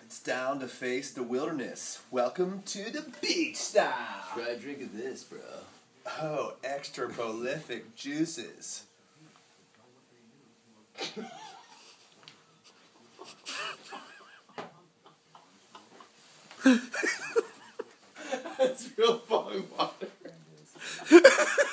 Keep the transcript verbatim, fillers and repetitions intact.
It's down to face the wilderness. Welcome to the beach style. Try a drink of this, bro. Oh, extra prolific juices. That's real bong water.